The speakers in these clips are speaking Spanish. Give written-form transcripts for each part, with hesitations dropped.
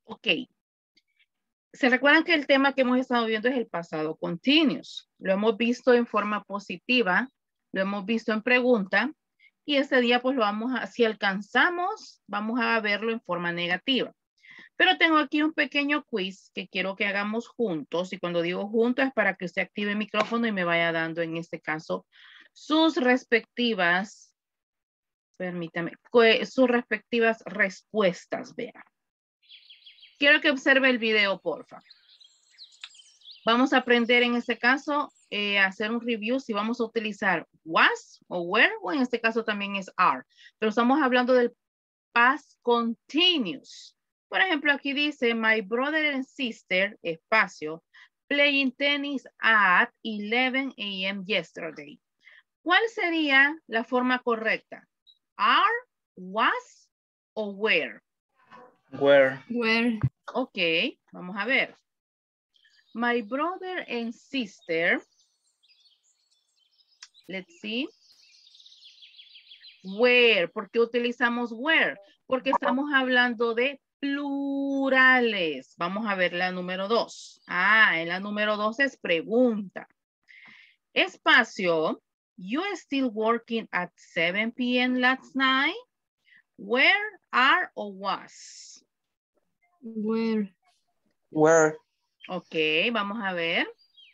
Ok. ¿Se recuerdan que el tema que hemos estado viendo es el pasado continuous? Lo hemos visto en forma positiva, lo hemos visto en pregunta, y este día pues lo vamos a, si alcanzamos, vamos a verlo en forma negativa. Pero tengo aquí un pequeño quiz que quiero que hagamos juntos, y cuando digo juntos es para que usted active el micrófono y me vaya dando en este caso sus respectivas, permítame, sus respectivas respuestas, vea. Quiero que observe el video, porfa. Vamos a aprender en este caso a hacer un review si vamos a utilizar was o were, o en este caso también es are. Pero estamos hablando del past continuous. Por ejemplo, aquí dice, my brother and sister, espacio, playing tennis at 11 a.m. yesterday. ¿Cuál sería la forma correcta? Are, was o were? Where? Where? Ok, vamos a ver. My brother and sister, let's see. Where, ¿por qué utilizamos where? Porque estamos hablando de plurales. Vamos a ver la número 2. Ah, en la número 2 es pregunta. Espacio, you still working at 7 p.m. last night? Where, are o was? Where? Where? Ok, vamos a ver.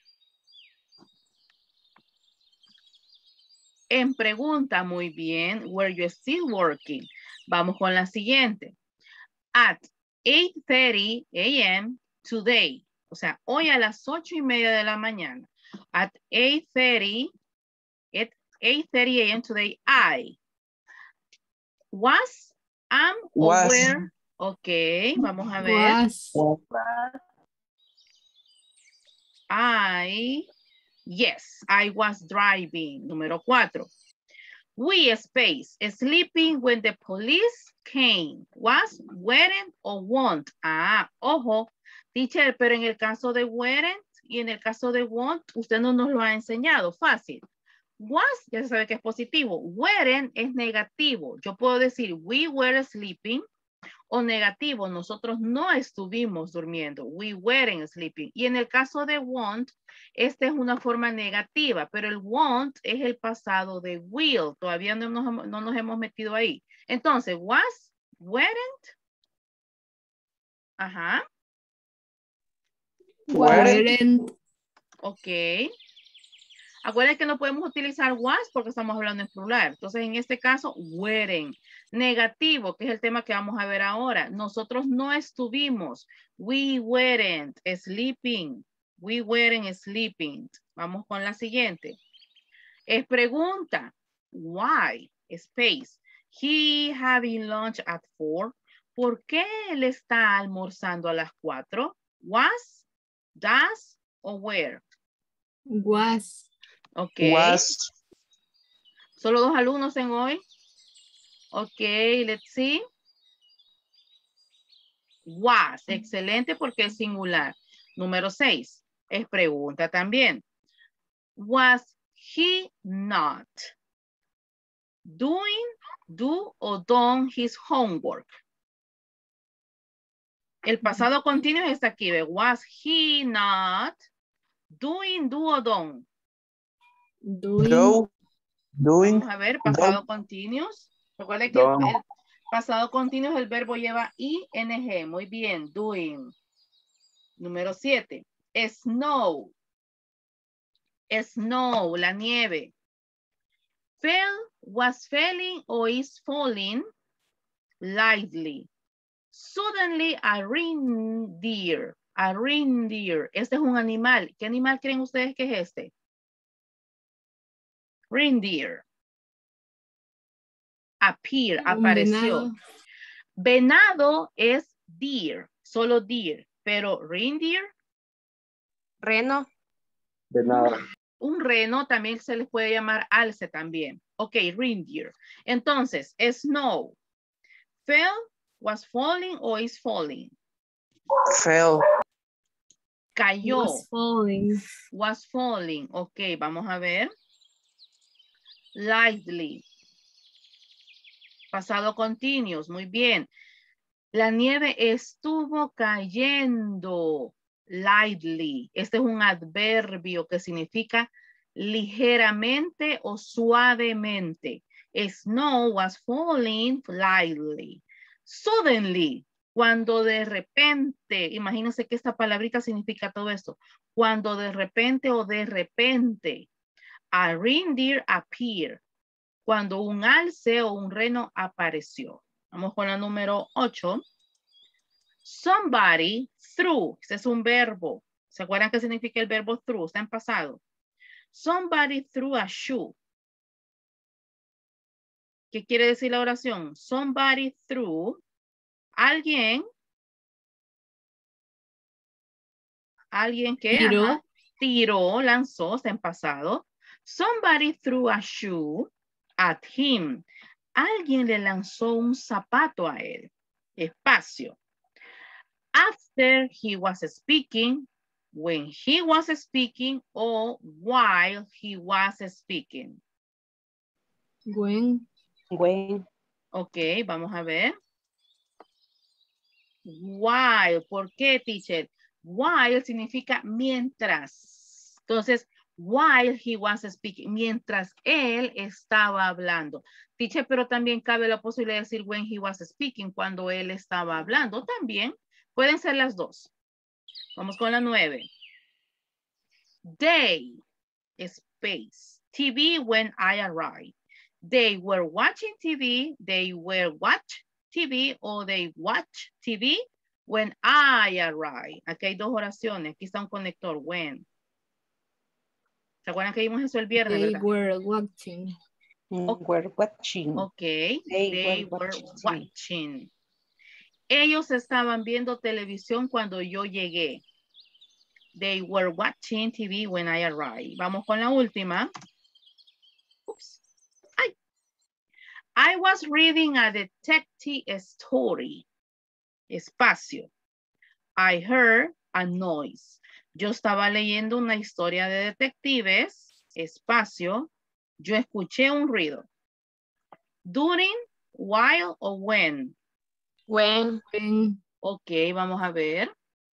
En pregunta, muy bien. Were you still working? Vamos con la siguiente. At 8:30 a.m. today. O sea, hoy a las 8:30 de la mañana. At 8:30 a.m. today, I was, am, or Was. were. Ok, vamos a ver. Was. Yes, I was driving. Número 4. We space, sleeping when the police came. Was, weren't, or won't. Ah, ojo, teacher, pero en el caso de weren't y en el caso de won't, usted no nos lo ha enseñado. Fácil. Was, ya se sabe que es positivo. Weren't es negativo. Yo puedo decir, we were sleeping. O negativo, nosotros no estuvimos durmiendo. We weren't sleeping. Y en el caso de won't, esta es una forma negativa, pero el won't es el pasado de will. Todavía no nos hemos metido ahí. Entonces, was, weren't. Ajá. Weren't. Ok. Acuérdense que no podemos utilizar was porque estamos hablando en plural. Entonces, en este caso, weren't. Negativo, que es el tema que vamos a ver ahora. Nosotros no estuvimos. We weren't sleeping. We weren't sleeping. Vamos con la siguiente. Es pregunta. Why? Space. He having lunch at 4. ¿Por qué él está almorzando a las 4? Was, does o where? Was. Ok. Was. Solo 2 alumnos en hoy. Ok, let's see. Was, excelente porque es singular. Número 6, es pregunta también. Was he not doing, do o done his homework? El pasado continuo está aquí. Was he not doing, do o done? Doing. Doing. Vamos a ver, pasado continuous. Recuerden que Done. el pasado continuo, el verbo lleva ing. Muy bien, doing. Número 7. Snow. Snow, la nieve. Fell, was falling or is falling lightly. Suddenly a reindeer. A reindeer. Este es un animal. ¿Qué animal creen ustedes que es este? Reindeer. Appear, apareció. Venado es deer, solo deer. Pero reindeer. Reno. De nada. Un reno también se les puede llamar alce también. Ok, reindeer. Entonces, snow. Fell, was falling or is falling. Fell. Cayó. Was falling. Was falling. Ok, vamos a ver. Lightly. Pasado continuous, muy bien. La nieve estuvo cayendo lightly. Este es un adverbio que significa ligeramente o suavemente. Snow was falling lightly. Suddenly, cuando de repente, imagínense que esta palabrita significa todo esto. Cuando de repente o de repente, a reindeer appeared. Cuando un alce o un reno apareció. Vamos con la número 8. Somebody threw. Ese es un verbo. ¿Se acuerdan qué significa el verbo threw? Está en pasado. Somebody threw a shoe. ¿Qué quiere decir la oración? Somebody threw. Alguien que Tiró. ajá, tiró, lanzó, está en pasado. Somebody threw a shoe at him. Alguien le lanzó un zapato a él. Espacio. After he was speaking, when he was speaking, or while he was speaking. When. Ok, vamos a ver. While, ¿por qué, teacher? While significa mientras. Entonces, while he was speaking, mientras él estaba hablando. Teacher, pero también cabe la posibilidad de decir when he was speaking, cuando él estaba hablando. También pueden ser las dos. Vamos con la 9. They, space, TV when I arrived. They were watching TV, they were watch TV, or they watch TV when I arrived. Aquí hay dos oraciones. Aquí está un conector, when. ¿Se acuerdan que vimos eso el viernes, They verdad? were watching. We're watching. Ok, They were were watching. Ellos estaban viendo televisión cuando yo llegué. They were watching TV when I arrived. Vamos con la última. Oops. Ay. I was reading a detective story. Espacio. I heard a noise. Yo estaba leyendo una historia de detectives. Espacio. Yo escuché un ruido. During, while o when. When. Ok, vamos a ver.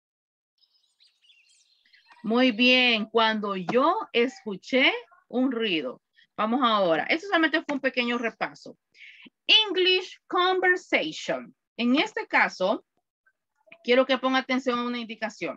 Muy bien, cuando yo escuché un ruido. Vamos ahora. Esto solamente fue un pequeño repaso. English conversation. En este caso, quiero que ponga atención a una indicación.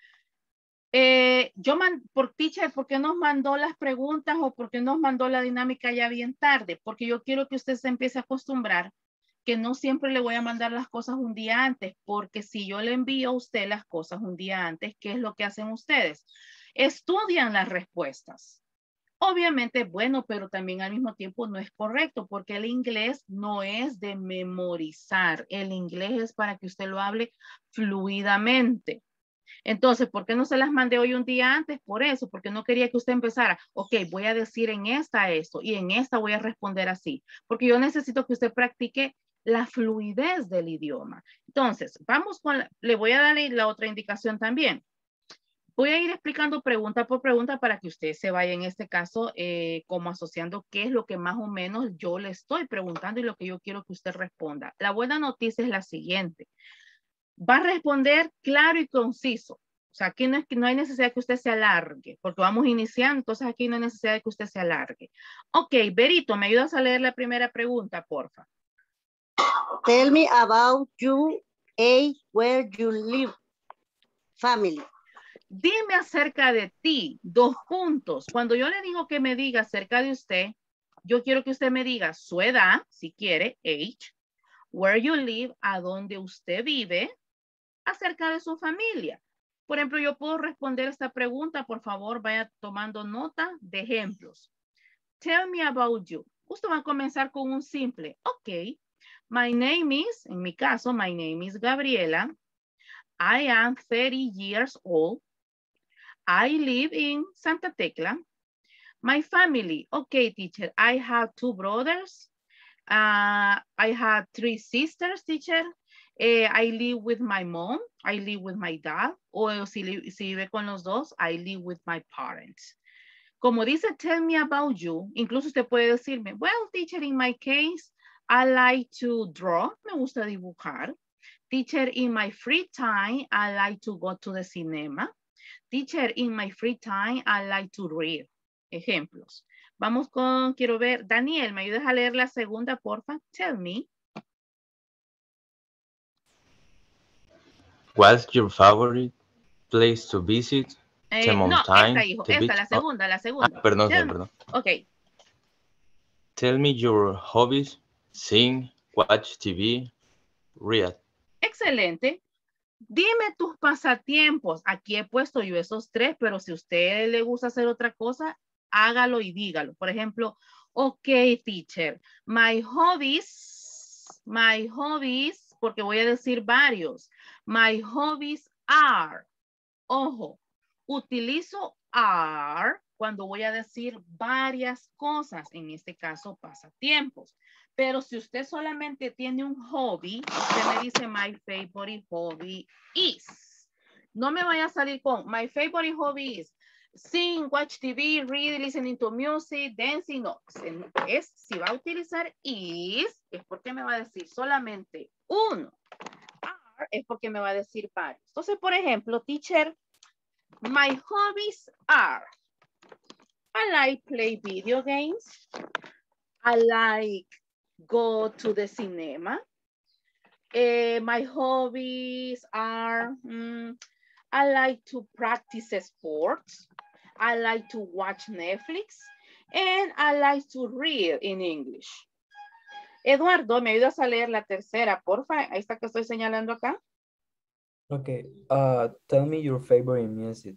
Por teacher, ¿por qué nos mandó las preguntas o por qué nos mandó la dinámica ya bien tarde? Porque yo quiero que usted se empiece a acostumbrar que no siempre le voy a mandar las cosas un día antes, porque si yo le envío a usted las cosas un día antes, ¿qué es lo que hacen ustedes? Estudian las respuestas. Obviamente es bueno, pero también al mismo tiempo no es correcto, porque el inglés no es de memorizar. El inglés es para que usted lo hable fluidamente. Entonces, ¿por qué no se las mandé hoy un día antes? Por eso, porque no quería que usted empezara, ok, voy a decir en esta esto y en esta voy a responder así, porque yo necesito que usted practique la fluidez del idioma. Entonces, vamos con, le voy a dar la otra indicación también. Voy a ir explicando pregunta por pregunta para que usted se vaya en este caso como asociando qué es lo que más o menos yo le estoy preguntando y lo que yo quiero que usted responda. La buena noticia es la siguiente. Va a responder claro y conciso. O sea, aquí no hay necesidad que usted se alargue, porque vamos iniciando, entonces aquí no hay necesidad de que usted se alargue. Ok, Berito, ¿me ayudas a leer la primera pregunta, porfa? Tell me about you, where you live, family. Dime acerca de ti, 2 puntos. Cuando yo le digo que me diga acerca de usted, yo quiero que usted me diga su edad, si quiere, age, where you live, a dónde usted vive, acerca de su familia. Por ejemplo, yo puedo responder esta pregunta, por favor, vaya tomando nota de ejemplos. Tell me about you. Usted va a comenzar con un simple, ok, my name is, en mi caso, my name is Gabriela. I am 30 years old. I live in Santa Tecla. My family, okay, teacher, I have 2 brothers. I have 3 sisters, teacher. I live with my mom. I live with my dad. O si vive con los dos, I live with my parents. Como dice, tell me about you. Incluso usted puede decirme, well, teacher, in my case, I like to draw. Me gusta dibujar. Teacher, in my free time, I like to go to the cinema. Teacher, in my free time, I like to read. Ejemplos. Vamos con, quiero ver, Daniel, ¿me ayudas a leer la segunda, porfa? Tell me. What's your favorite place to visit? The No, mountain, esta, hijo, the esta, beach? la segunda, la segunda. Perdón, Tell me. perdón. Ok. Tell me your hobbies. Sing, watch TV, read. Excelente. Dime tus pasatiempos. Aquí he puesto yo esos tres, pero si a usted le gusta hacer otra cosa, hágalo y dígalo. Por ejemplo, ok, teacher, my hobbies, porque voy a decir varios. My hobbies are. Ojo, utilizo are cuando voy a decir varias cosas, en este caso pasatiempos. Pero si usted solamente tiene un hobby, usted me dice my favorite hobby is. No me vaya a salir con my favorite hobby is sing, watch TV, read, listening to music, dancing. No, es, si va a utilizar is, es porque me va a decir solamente uno. Are es porque me va a decir varios. Entonces, por ejemplo, teacher, my hobbies are, I like play video games. I like go to the cinema. My hobbies are, I like to practice sports. I like to watch Netflix. And I like to read in English. Eduardo, ¿me ayudas a leer la tercera, porfa? Ahí está que estoy señalando acá. Okay, tell me your favorite music.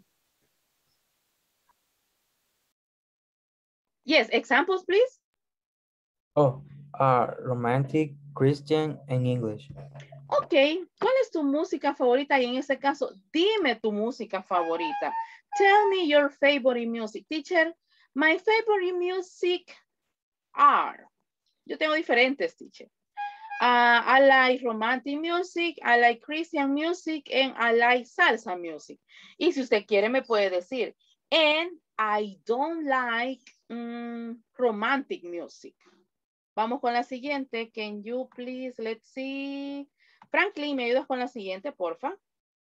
Yes, examples, please. Oh, romantic, Christian, and English. Ok, ¿cuál es tu música favorita? Y en ese caso, dime tu música favorita. Tell me your favorite music. Teacher, my favorite music are. Yo tengo diferentes, teacher. I like romantic music, I like Christian music, and I like salsa music. Y si usted quiere, me puede decir, and I don't like romantic music. Vamos con la siguiente. Can you please, let's see. Franklin, ¿me ayudas con la siguiente, porfa?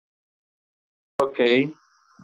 Okay.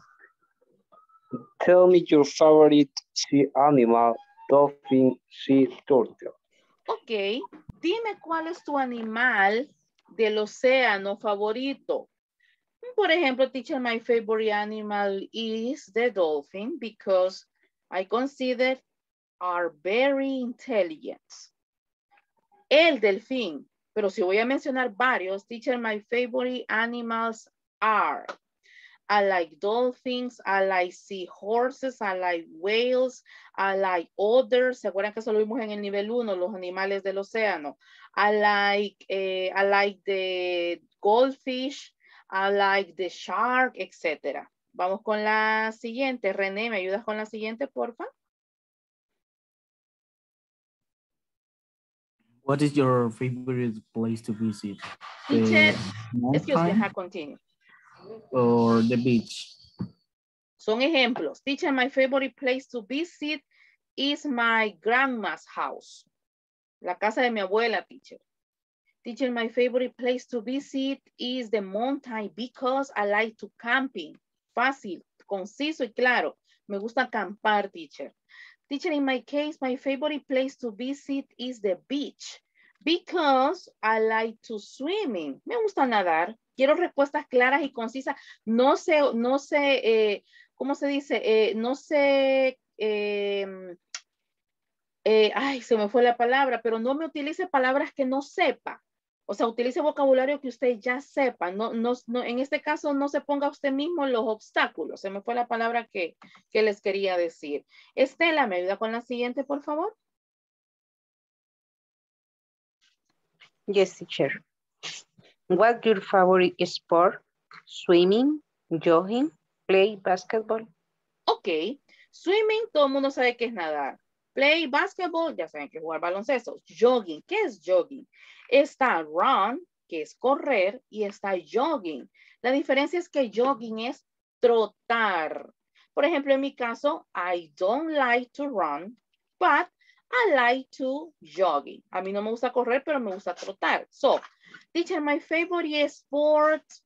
Tell me your favorite sea animal, dolphin, sea turtle. Ok, dime cuál es tu animal del océano favorito. Por ejemplo, teacher, my favorite animal is the dolphin because I consider are very intelligent. El delfín, pero si voy a mencionar varios, teacher, my favorite animals are. I like dolphins, I like seahorses, I like whales, I like otters. ¿Se acuerdan que eso lo vimos en el nivel 1, los animales del océano? I like the goldfish, I like the shark, etc. Vamos con la siguiente. René, ¿me ayudas con la siguiente, porfa? What is your favorite place to visit? Teacher, The excuse me, mountain continue. or the beach? Son ejemplos. Teacher, my favorite place to visit is my grandma's house. La casa de mi abuela, teacher. Teacher, my favorite place to visit is the mountain because I like to camping. Fácil, conciso y claro. Me gusta acampar, teacher. Teacher, in my case, my favorite place to visit is the beach because I like to swimming. Me gusta nadar. Quiero respuestas claras y concisas. No sé, ¿cómo se dice? No sé, ay, se me fue la palabra, pero no me utilice palabras que no sepa. O sea, utilice vocabulario que usted ya sepa. No, en este caso, no se ponga usted mismo los obstáculos. Se me fue la palabra que les quería decir. Estela, ¿me ayuda con la siguiente, por favor? Yes, teacher. What's your favorite sport? Swimming, jogging, play basketball. Ok. Swimming, todo el mundo sabe que es nadar. Play basketball, ya saben que es jugar baloncesto. Jogging, ¿qué es jogging? Está run, que es correr, y está jogging. La diferencia es que jogging es trotar. Por ejemplo, en mi caso, I don't like to run, but I like to jogging. A mí no me gusta correr, pero me gusta trotar. So, Teacher, my favorite sports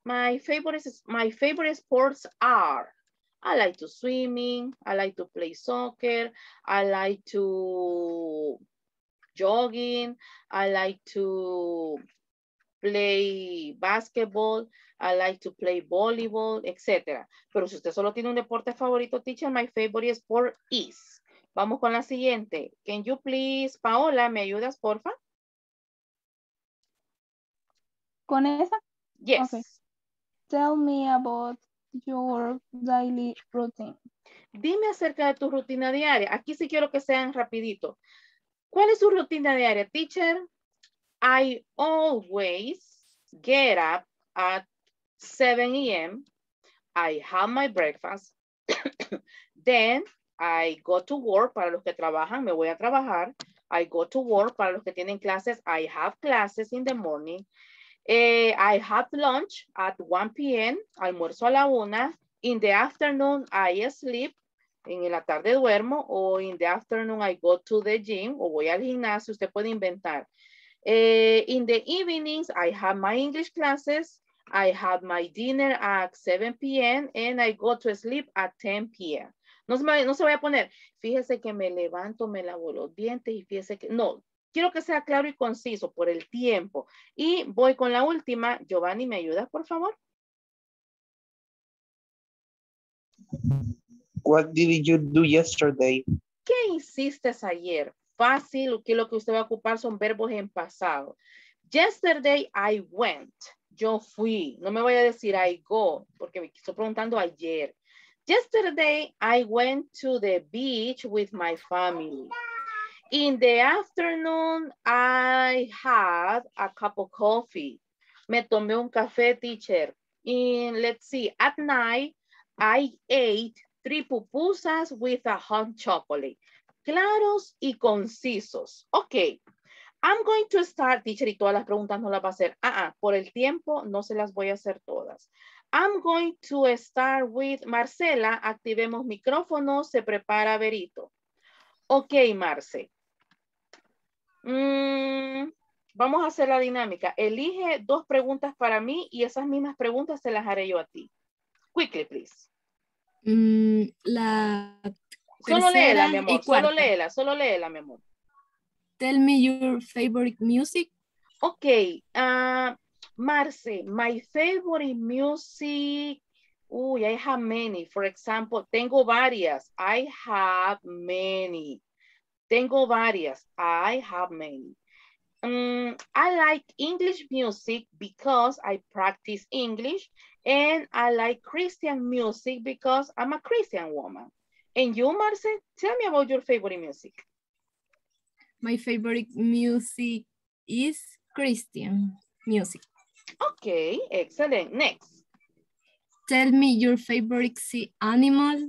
are, I like to swimming, I like to play soccer, I like to jogging, I like to play basketball, I like to play volleyball, etc. Pero si usted solo tiene un deporte favorito, teacher, my favorite sport is. Vamos con la siguiente. Can you please, Paola, ¿me ayudas, porfa? ¿Con esa? Yes. Okay. Tell me about your daily routine. Dime acerca de tu rutina diaria. Aquí sí quiero que sean rapidito. ¿Cuál es su rutina diaria, teacher? I always get up at 7 a.m. I have my breakfast. Then I go to work. Para los que trabajan, me voy a trabajar. I go to work. Para los que tienen clases, I have classes in the morning. I have lunch at 1 p.m. Almuerzo a la 1. In the afternoon, I sleep. En la tarde duermo. O in the afternoon, I go to the gym. O voy al gimnasio. Usted puede inventar. In the evenings, I have my English classes. I have my dinner at 7 p.m. and I go to sleep at 10 p.m. No se vaya a poner, fíjese que me levanto, me lavo los dientes y fíjese que, no, quiero que sea claro y conciso por el tiempo. Y voy con la última. Giovanni, ¿me ayudas, por favor? What did you do yesterday? ¿Qué hiciste ayer? Fácil, que lo que usted va a ocupar son verbos en pasado. Yesterday I went. Yo fui. No me voy a decir I go, porque me estoy preguntando ayer. Yesterday I went to the beach with my family. In the afternoon I had a cup of coffee. Me tomé un café, teacher. Let's see, at night I ate 3 pupusas with a hot chocolate. Claros y concisos. Ok. I'm going to start, teacher, y todas las preguntas no las va a hacer. Por el tiempo no se las voy a hacer todas. I'm going to start with Marcela. Activemos micrófono. Se prepara Berito. Ok, Marce. Vamos a hacer la dinámica. Elige 2 preguntas para mí y esas mismas preguntas se las haré yo a ti. Quickly, please. La Solo léela, tercera mi y amor. cuarta. Solo léela, mi amor. Tell me your favorite music. Okay, Marce, my favorite music, I have many. For example, tengo varias. I have many. Tengo varias. I have many. I like English music because I practice English, and I like Christian music because I'm a Christian woman. And you, Marce, tell me about your favorite music. My favorite music is Christian music. Okay, excellent. Next. Tell me your favorite sea animal.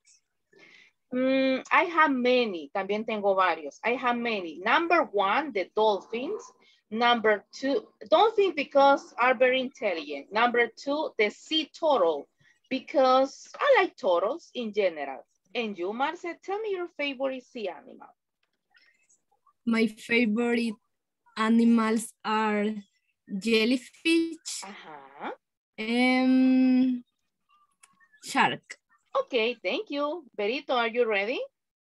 I have many. También tengo varios. I have many. Number 1, the dolphins. Number 2, dolphins because are very intelligent. Number 2, the sea turtle because I like turtles in general. And you, Marce, tell me your favorite sea animal. My favorite animals are jellyfish and shark. Okay, thank you. Berito, are you ready?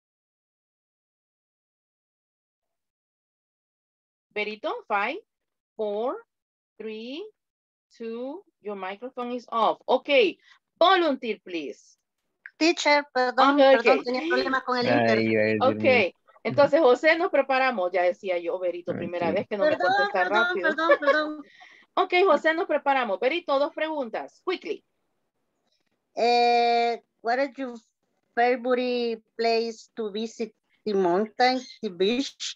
Berito, 5, 4, 3, 2, your microphone is off. Okay, volunteer, please. Teacher, perdón, Okay. tenía problemas con el internet. Ok, entonces José, nos preparamos. Ya decía yo, Berito, primera vez que no me contesta rápido. Perdón. Ok, José, nos preparamos. Berito, 2 preguntas. Quickly. What is your favorite place to visit? The mountain, the beach?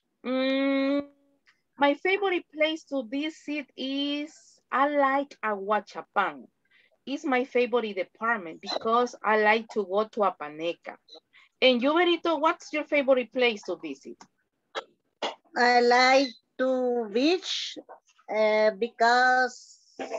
My favorite place to visit is, I like Aguachapán. It's my favorite department because I like to go to Apaneca. And you, Berito, what's your favorite place to visit? I like to beach because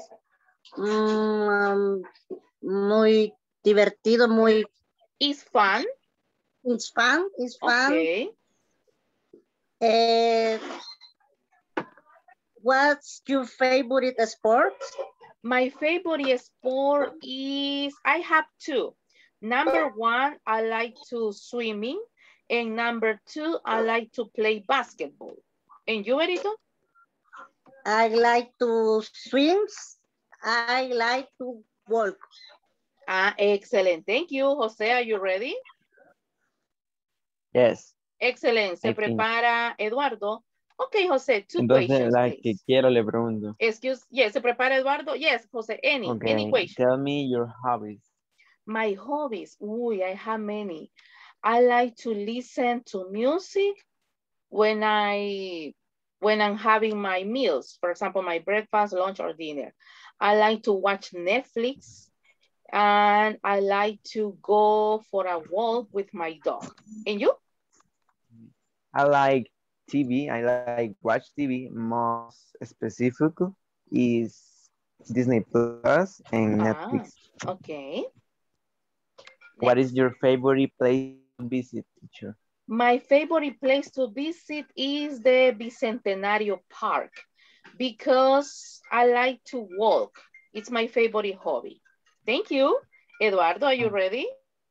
muy divertido, muy... It's fun? It's fun. Okay. What's your favorite sport? My favorite sport is, I have two. Number one, I like to swimming. And number two, I like to play basketball. And you, Berito? I like to swim. I like to walk. Ah, excellent. Thank you. Jose, are you ready? Yes, Excellent. Se I think. prepara Eduardo. Okay, Jose, two Entonces, questions, la que please. quiero le pregunto. Excuse, yes, se prepara Eduardo. Yes, Jose, any Okay, question. tell me your hobbies. My hobbies. Ooh, I have many. I like to listen to music when I'm having my meals. For example, my breakfast, lunch, or dinner. I like to watch Netflix. And I like to go for a walk with my dog. And you? I like TV. I like watch TV. Most specific is Disney Plus and Ah, Netflix. okay. What is Next. your favorite place to visit, teacher? My favorite place to visit is the Bicentenario Park because I like to walk. It's my favorite hobby. Thank you. Eduardo, are you ready?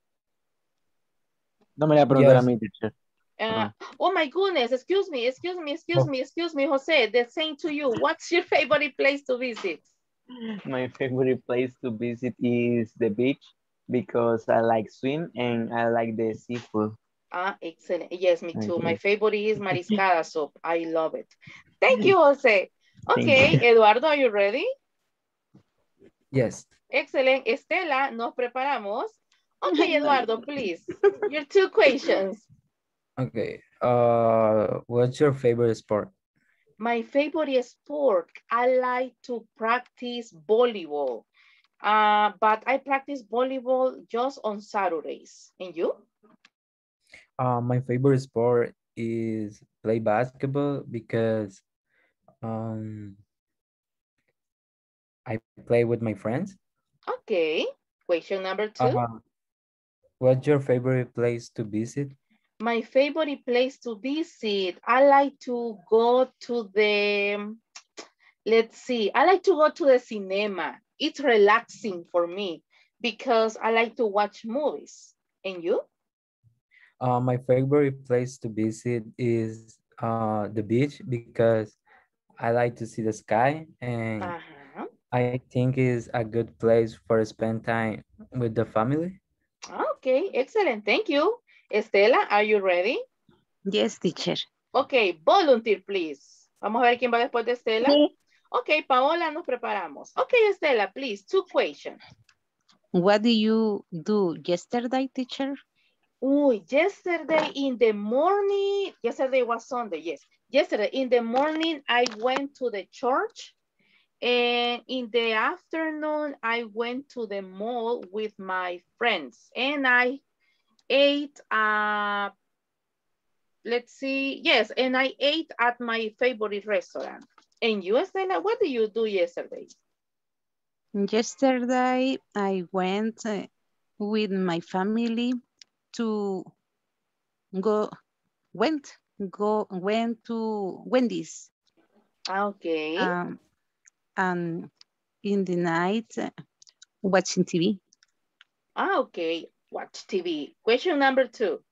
No me la preguntar a Yes. mí, teacher. Oh my goodness, excuse me, Jose. The same to you. What's your favorite place to visit? My favorite place to visit is the beach because I like swim and I like the seafood. Ah, excellent. Yes, me too. My Okay. favorite is mariscada soup. I love it. Thank you, Jose. Thank Okay, you. Eduardo, are you ready? Yes. Excellent. Estela, nos preparamos. Okay, Eduardo, please. Your two questions. Okay. What's your favorite sport? My favorite sport, I like to practice volleyball. But I practice volleyball just on Saturdays. And you? My favorite sport is play basketball because I play with my friends. Okay. Question number two. What's your favorite place to visit? My favorite place to visit, I like to go to the, let's see, I like to go to the cinema. It's relaxing for me because I like to watch movies. And you? My favorite place to visit is the beach because I like to see the sky and I think is a good place for spend time with the family. Okay, excellent. Thank you. Estela, are you ready? Yes, teacher. Okay, volunteer, please. Vamos a ver quién va después de Estela. Sí. Okay, Paola, nos preparamos. Okay, Estela, please, two questions. What do you do yesterday, teacher? Yesterday in the morning, yesterday was Sunday, yes. Yesterday in the morning, I went to the church. And in the afternoon, I went to the mall with my friends. And I ate, let's see, yes, and I ate at my favorite restaurant. And you, Estela, what did you do yesterday? Yesterday, I went with my family to went to Wendy's. Okay. And in the night, watching TV. Okay, watch TV. Question number two.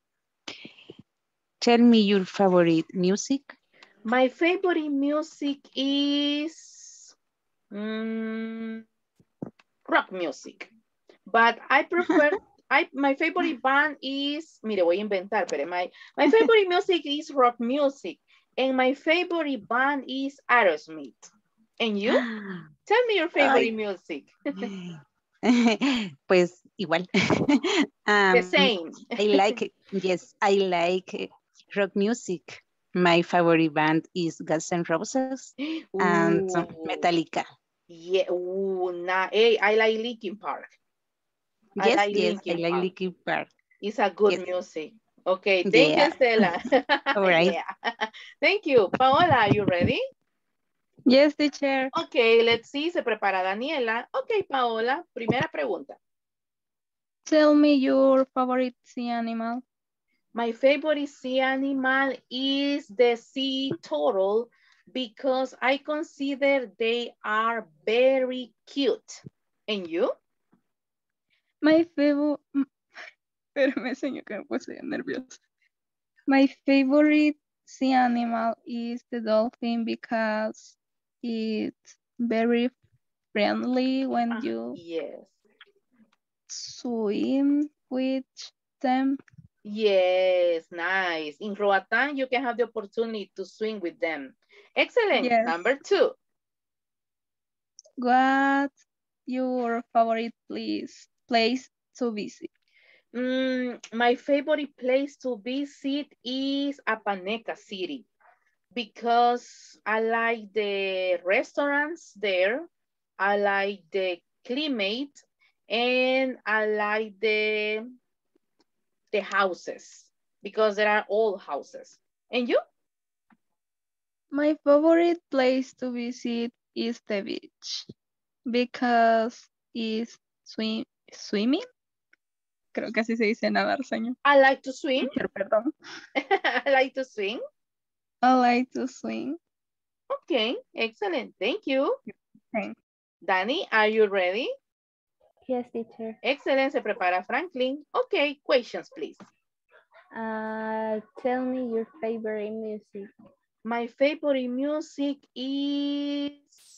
Tell me your favorite music. My favorite music is rock music. But I prefer, my favorite band is, mire, voy a inventar, pero my favorite music is rock music. And my favorite band is Aerosmith. And you? Tell me your favorite music. Pues igual. The same. I like, yes, I like rock music. My favorite band is Guns N' Roses and Metallica. Yeah, I like Linkin Park. Yes, I like Linkin Park. It's a good music. Okay, thank you, Stella. All right. Yeah. Thank you. Paola, are you ready? Yes, teacher. Okay, let's see. Se prepara Daniela. Okay, Paola, primera pregunta. Tell me your favorite sea animal. My favorite sea animal is the sea turtle because I consider they are very cute. And you? My favorite, espérame, señor, que me puse nerviosa. My favorite sea animal is the dolphin because it's very friendly when you Yes. swim with them. Yes, nice. In Roatan, you can have the opportunity to swim with them. Excellent. Yes. Number 2. What's your favorite place to visit? My favorite place to visit is Apaneca City because I like the restaurants there, I like the climate, and I like the houses because there are old houses. And you? My favorite place to visit is the beach because it's swimming. Creo que así se dice nadar, señor. I like to swim. Perdón. I like to swim. I like to swim. Okay, excellent. Thank you. Thanks. Danny, are you ready? Yes, teacher. Excellent. Se prepara Franklin. Okay, questions, please. Tell me your favorite music. My favorite music is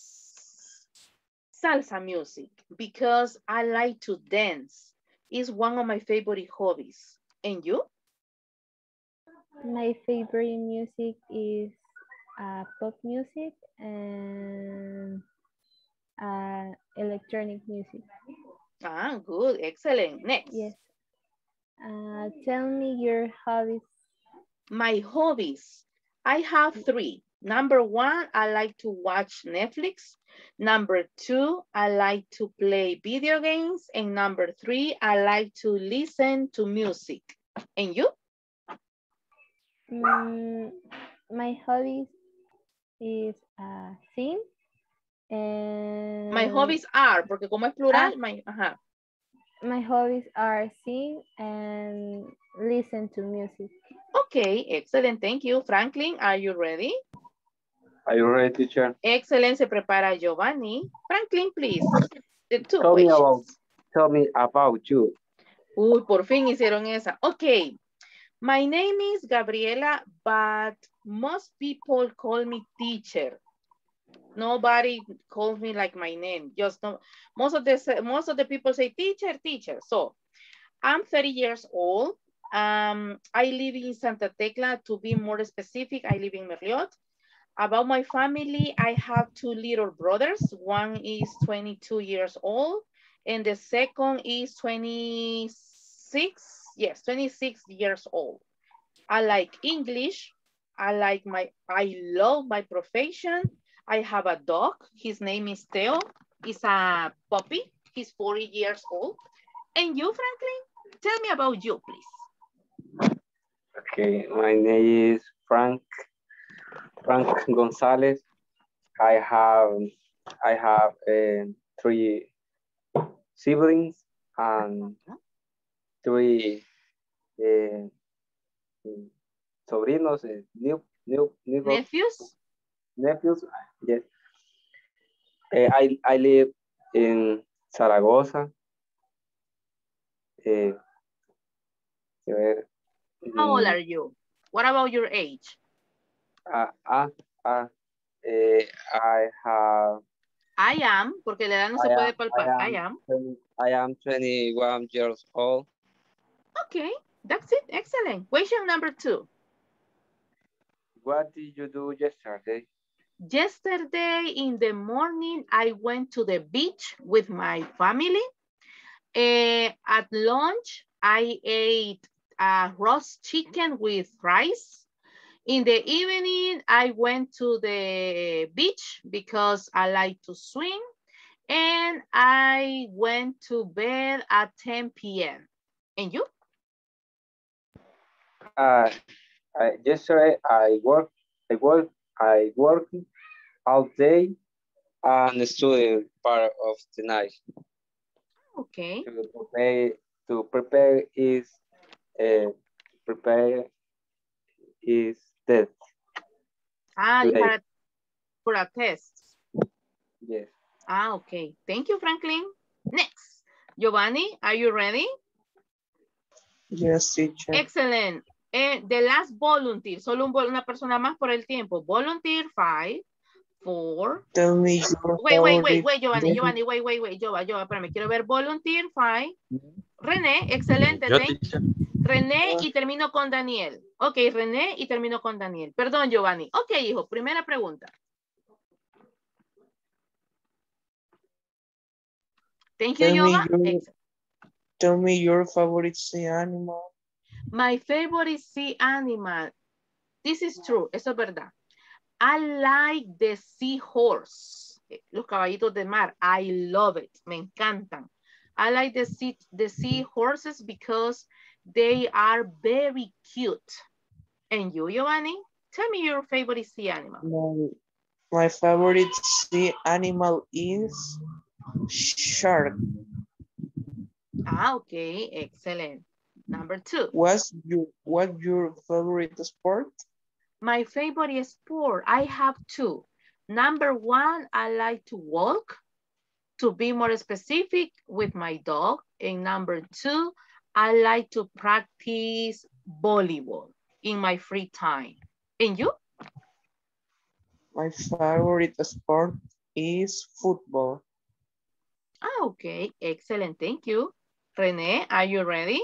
salsa music because I like to dance. It's one of my favorite hobbies. And you? My favorite music is pop music and electronic music. Ah, good. Excellent. Next. Yes. Tell me your hobbies. My hobbies. I have 3. Number 1, I like to watch Netflix. Number 2, I like to play video games. And number 3, I like to listen to music. And you? My hobbies is sing. And my hobbies are, porque como es plural, my hobbies are sing and listen to music. Okay, excellent. Thank you. Franklin, are you ready? Are you ready, teacher? Excellent. Se prepara Giovanni. Franklin, please. The 2 Tell me about you. Uy, por fin hicieron esa. Okay. My name is Gabriela, but most people call me teacher. Nobody calls me like my name. Just no. Most of the people say teacher, teacher. So I'm 30 years old. I live in Santa Tecla. To be more specific, I live in Merliot. About my family, I have 2 little brothers. One is 22 years old, and the second is 26. Yes, 26 years old. I like English. I love my profession. I have a dog. His name is Theo. He's a puppy. He's 40 years old. And you, Franklin? Tell me about you, please. Okay, my name is Frank Gonzalez. I have 3 siblings and 3 sobrinos, nephews. Yes. I live in Zaragoza. How old are you? What about your age? I am, porque la edad no se puede palpar. I am 21 years old. Okay, that's it. Excellent. Question number 2. What did you do yesterday? Yesterday in the morning, I went to the beach with my family. At lunch, I ate roast chicken with rice. In the evening, I went to the beach because I like to swim. And I went to bed at 10 p.m. And you? Yesterday, I worked all day and studied part of the night. Okay. To prepare is death. You for a test? Yes. Ah, okay. Thank you, Franklin. Next. Giovanni, are you ready? Yes, teacher. Excellent. The last volunteer, solo una persona más por el tiempo. Volunteer 5, 4. Tell me your Wait, Giovanni, wait, Jova, espérame, quiero ver volunteer 5. René, excelente. Yo, teacher. René y termino con Daniel. Ok, René y termino con Daniel. Perdón, Giovanni. Ok, hijo, primera pregunta. Thank you, Jova. Tell me your favorite sea animal. My favorite sea animal. This is true, eso es verdad. I like the seahorse. Los caballitos de mar. I love it. Me encantan. I like the seahorses because they are very cute. And you, Giovanni? Tell me your favorite sea animal. My favorite sea animal is shark. Ah, okay, excellent. Number 2. What's your favorite sport? My favorite sport, I have 2. Number 1, I like to walk, to be more specific, with my dog. And number 2, I like to practice volleyball in my free time. And you? My favorite sport is football. Ah, okay, excellent, thank you. René, are you ready?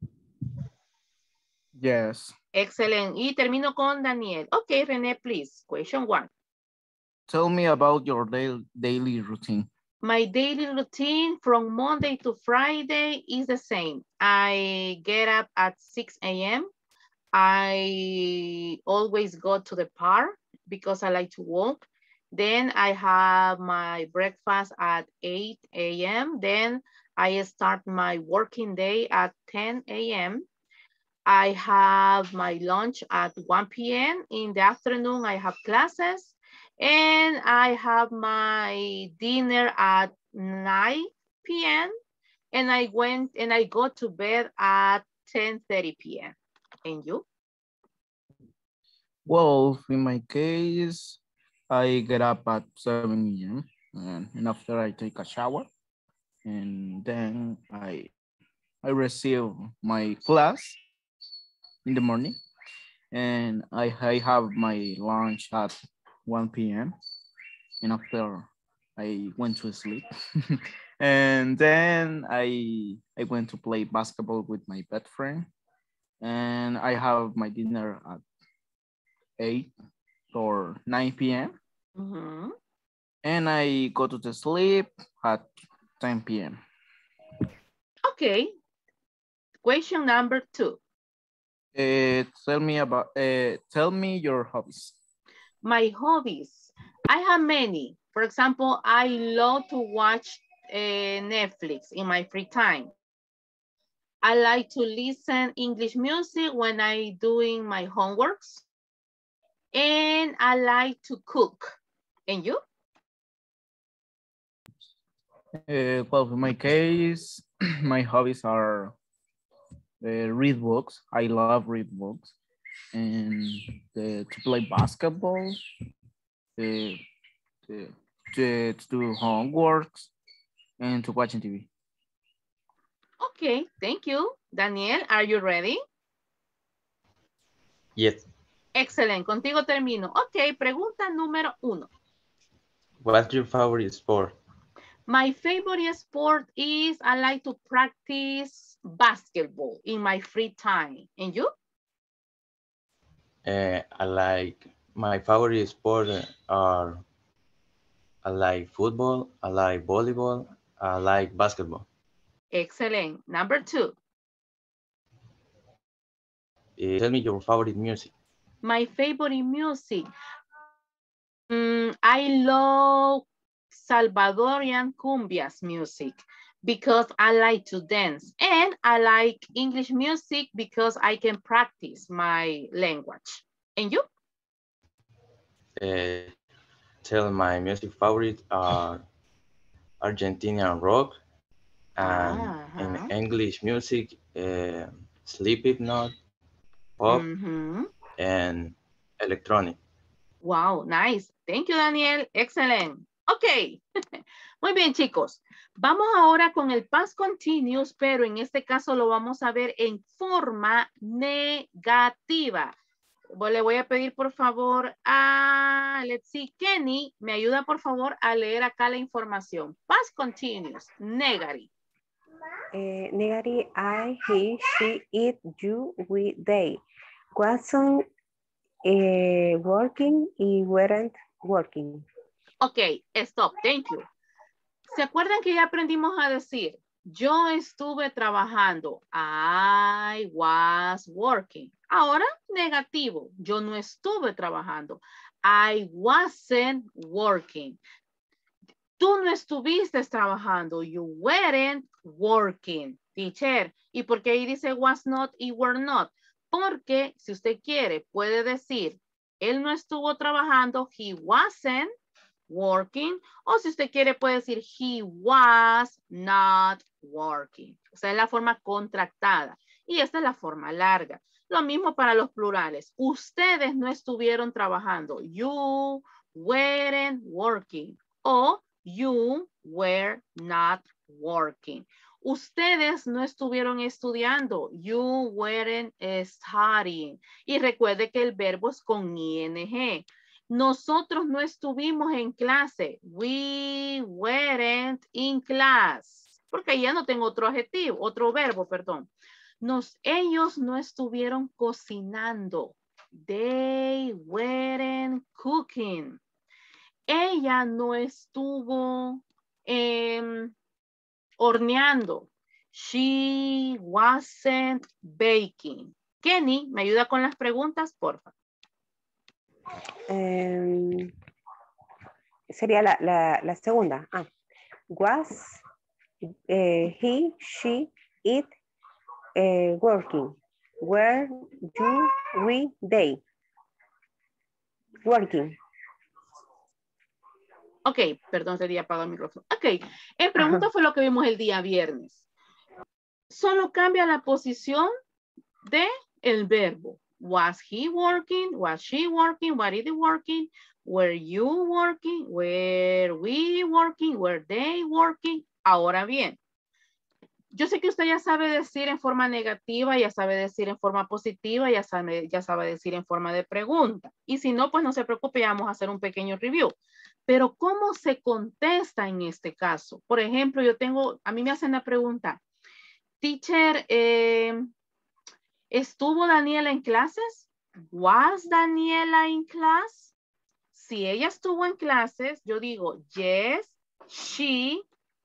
Yes. Excellent. Y termino con Daniel. Okay, René, please. Question 1. Tell me about your daily routine. My daily routine from Monday to Friday is the same. I get up at 6 a.m. I always go to the park because I like to walk. Then I have my breakfast at 8 a.m. Then I start my working day at 10 a.m. I have my lunch at 1 p.m. In the afternoon, I have classes. And I have my dinner at 9 p.m. And I go to bed at 10:30 p.m. And you? Well, in my case, I get up at 7 a.m. And after I take a shower, and then I receive my class in the morning, and I have my lunch at 1 p.m. and after I went to sleep. And then I went to play basketball with my best friend, and I have my dinner at 8 or 9 p.m. Mm-hmm. And I go to the sleep at 10 p.m. Okay. Question number 2. Tell me your hobbies. My hobbies. I have many. For example, I love to watch Netflix in my free time. I like to listen English music when I doing my homeworks. And I like to cook. And you? Well, in my case, my hobbies are read books. I love read books. And to play basketball, to do homeworks, and to watching TV. Okay, thank you. Daniel, are you ready? Yes. Excellent, contigo termino. Ok, pregunta número 1. What's your favorite sport? My favorite sport is I like to practice basketball in my free time. And you? My favorite sport are I like football, I like volleyball, I like basketball. Excellent. Number 2. Tell me your favorite music. My favorite music. I love Salvadorian cumbias music because I like to dance. And I like English music because I can practice my language. And you? Tell my music favorite are Argentinian rock and in English music, Sleep Hypnot, pop, and electronic. Wow, nice. Thank you, Daniel. Excellent. Ok. Muy bien, chicos. Vamos ahora con el past continuous, pero en este caso lo vamos a ver en forma negativa. Le voy a pedir, por favor, a, let's see, Kenny, me ayuda, por favor, a leer acá la información. Past continuous, negative. Negative, I, he, she, it, you, we, they. Wasn't working y weren't working. Ok, stop, thank you. ¿Se acuerdan que ya aprendimos a decir? Yo estuve trabajando. I was working. Ahora, negativo. Yo no estuve trabajando. I wasn't working. Tú no estuviste trabajando. You weren't working. Teacher. ¿Y por qué ahí dice was not y were not? Porque si usted quiere, puede decir, él no estuvo trabajando. He wasn't working. O si usted quiere, puede decir he was not working. O sea, es la forma contractada. Y esta es la forma larga. Lo mismo para los plurales. Ustedes no estuvieron trabajando. You weren't working. O you were not working. Ustedes no estuvieron estudiando. You weren't studying. Y recuerde que el verbo es con ing. Nosotros no estuvimos en clase. We weren't in class. Porque ya no tengo otro adjetivo, otro verbo, perdón. Ellos no estuvieron cocinando. They weren't cooking. Ella no estuvo horneando. She wasn't baking. Kenny, ¿me ayuda con las preguntas, por favor? Sería la segunda. Was he, she, it working? Were you, we, they working? Ok, perdón, sería apagar el micrófono. Ok, en pregunta fue lo que vimos el día viernes. Solo cambia la posición de el verbo. Was he working? Was she working? What is it working? Were you working? Were we working? Were they working? Ahora bien, yo sé que usted ya sabe decir en forma negativa, ya sabe decir en forma positiva, ya sabe decir en forma de pregunta. Y si no, pues no se preocupe, ya vamos a hacer un pequeño review. Pero ¿cómo se contesta en este caso? Por ejemplo, a mí me hacen la pregunta, teacher, ¿estuvo Daniela en clases? ¿Was Daniela in class? Si ella estuvo en clases, yo digo, yes, she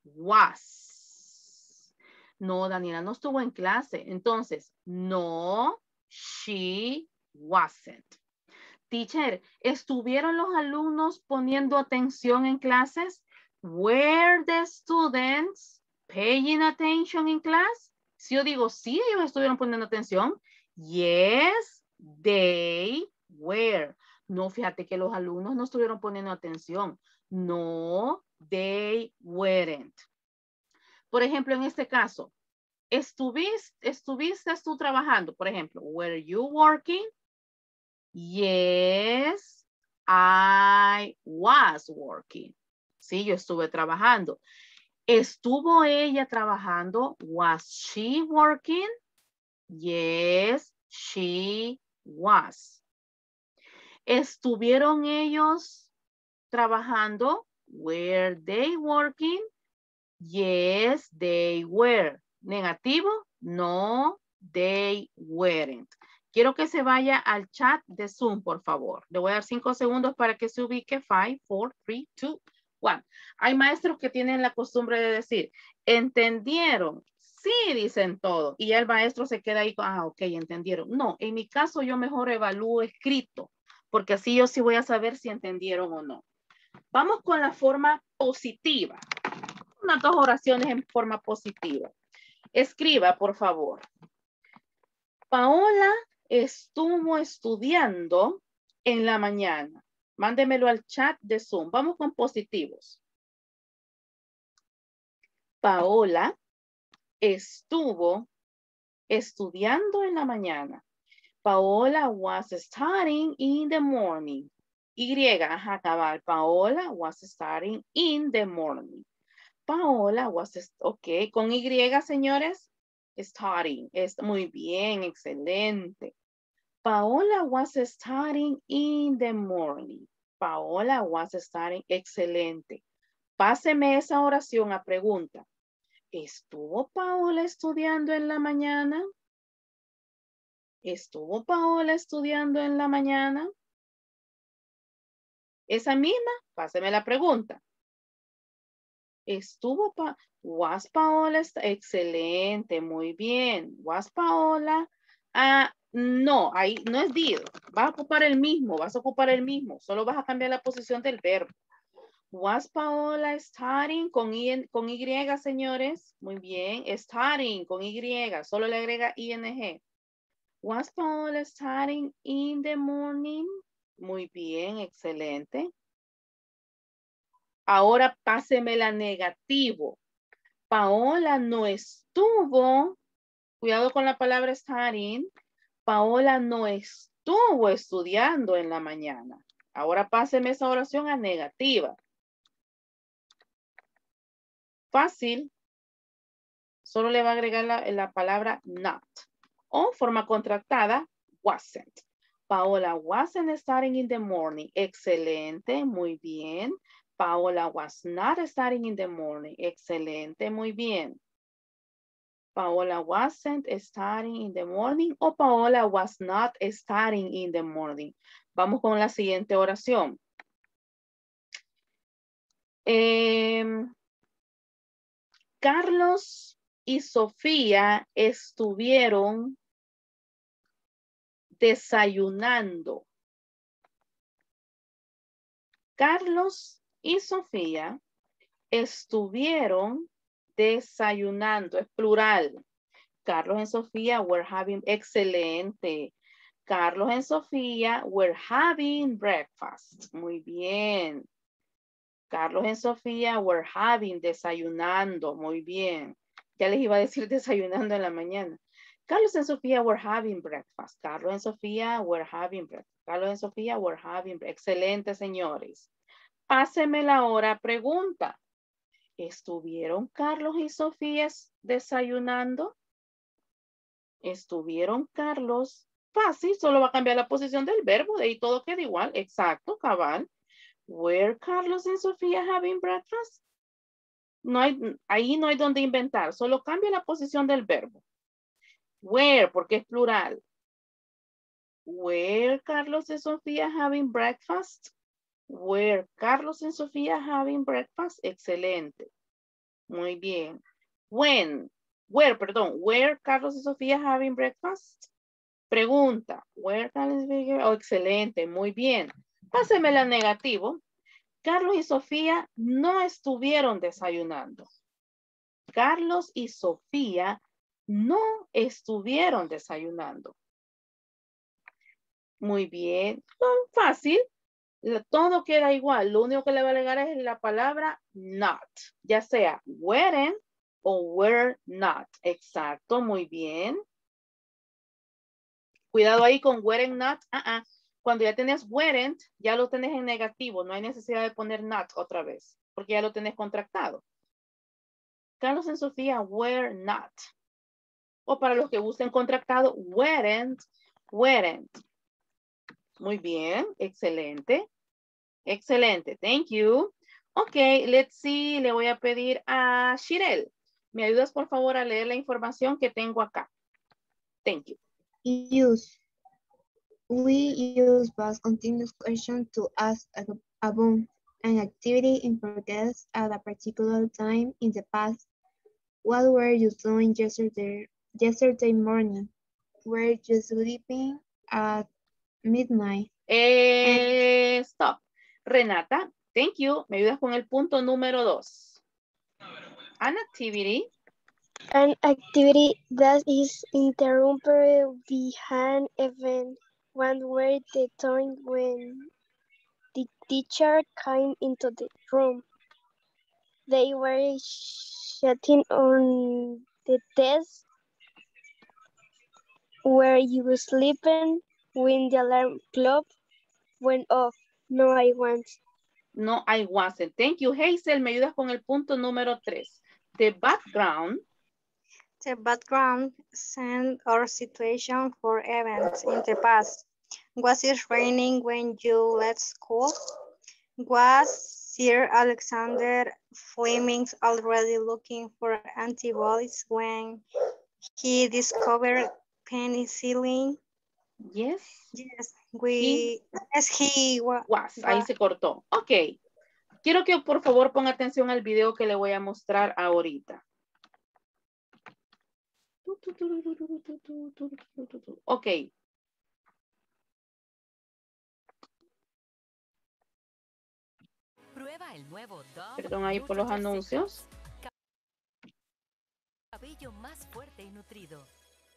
was. No, Daniela no estuvo en clase. Entonces, no, she wasn't. Teacher, ¿estuvieron los alumnos poniendo atención en clases? Were the students paying attention in class? Si yo digo, sí, ellos estuvieron poniendo atención. Yes, they were. No, fíjate que los alumnos no estuvieron poniendo atención. No, they weren't. Por ejemplo, en este caso, ¿estuviste tú trabajando? Por ejemplo, were you working? Yes, I was working. Sí, yo estuve trabajando. ¿Estuvo ella trabajando? Was she working? Yes, she was. ¿Estuvieron ellos trabajando? Were they working? Yes, they were. Negativo, no, they weren't. Quiero que se vaya al chat de Zoom, por favor. Le voy a dar 5 segundos para que se ubique. 5, 4, 3, 2, 1. Hay maestros que tienen la costumbre de decir, ¿entendieron? Sí, dicen todo. Y ya el maestro se queda ahí, ok, entendieron. No, en mi caso yo mejor evalúo escrito, porque así yo sí voy a saber si entendieron o no. Vamos con la forma positiva. Unas 2 oraciones en forma positiva. Escriba, por favor. Paola estuvo estudiando en la mañana. Mándemelo al chat de Zoom. Vamos con positivos. Paola estuvo estudiando en la mañana. Paola was studying in the morning. Y, ajá, cabal. Paola was studying in the morning. Paola was, ok, con Y, señores, studying. Muy bien, excelente. Paola was studying in the morning. Paola was studying, excelente. Páseme esa oración a pregunta. ¿Estuvo Paola estudiando en la mañana? ¿Estuvo Paola estudiando en la mañana? Esa misma, páseme la pregunta. Was Paola, excelente, muy bien. Was Paola, no, ahí no es did. Vas a ocupar el mismo, vas a ocupar el mismo. Solo vas a cambiar la posición del verbo. Was Paola studying con Y, señores? Muy bien, studying con Y, solo le agrega ing. Was Paola studying in the morning? Muy bien, excelente. Ahora páseme la negativo. Paola no estuvo, cuidado con la palabra studying, Paola no estuvo estudiando en la mañana. Ahora páseme esa oración a negativa. Fácil. Solo le va a agregar la palabra not. O forma contractada, wasn't. Paola wasn't studying in the morning. Excelente, muy bien. Paola was not studying in the morning. Excelente, muy bien. Paola wasn't studying in the morning o Paola was not studying in the morning. Vamos con la siguiente oración. Carlos y Sofía estuvieron desayunando. Carlos y Sofía estuvieron desayunando. Es plural. Carlos y Sofía were having, excelente. Carlos y Sofía were having breakfast. Muy bien. Carlos y Sofía were having, desayunando. Muy bien. Ya les iba a decir desayunando en la mañana. Carlos y Sofía were having breakfast. Carlos y Sofía were having breakfast. Carlos y Sofía were having breakfast. Excelente, señores. Páseme la hora pregunta. ¿Estuvieron Carlos y Sofía desayunando? ¿Estuvieron Carlos? Fácil, solo va a cambiar la posición del verbo. De ahí todo queda igual. Exacto, cabal. Were Carlos y Sofía having breakfast? No hay, ahí no hay donde inventar. Solo cambia la posición del verbo. Where, porque es plural. Were Carlos y Sofía having breakfast? Were Carlos y Sofía having breakfast? Excelente. Muy bien. Were Carlos y Sofía having breakfast? Pregunta. Were Carlos y Sofía? Oh, excelente. Muy bien. Páseme la negativo. Carlos y Sofía no estuvieron desayunando. Carlos y Sofía no estuvieron desayunando. Muy bien. Fácil. Todo queda igual. Lo único que le va a agregar es la palabra not. Ya sea weren't o were not. Exacto. Muy bien. Cuidado ahí con weren't not. Cuando ya tenés weren't, ya lo tenés en negativo. No hay necesidad de poner not otra vez. Porque ya lo tenés contractado. Carlos y Sofía were not. O para los que gusten contractado, weren't. Muy bien. Excelente. Excelente. Thank you. Ok, let's see. Le voy a pedir a Shirel. ¿Me ayudas por favor a leer la información que tengo acá? Thank you. We use past continuous question to ask about an activity in progress at a particular time in the past. What were you doing yesterday morning? Were you sleeping at midnight? Stop. Renata, thank you. ¿Me ayudas con el punto número 2? An activity. An activity that is interrupted behind event. When were the time when the teacher came into the room? They were chatting on the desk. Were you sleeping when the alarm clock went off? No, I want. No, I wasn't. Thank you, Hazel. Me ayudas con el punto número 3. The background. The background scene or situation for events in the past. Was it raining when you left school? Was Sir Alexander Fleming already looking for antibodies when he discovered penicillin? Yes. Yes, he was. Ahí se cortó. Ok. Quiero que por favor ponga atención al video que le voy a mostrar ahorita. Ok. Prueba el nuevo Dove Perdón ahí por los anuncios. Cabello más fuerte y nutrido.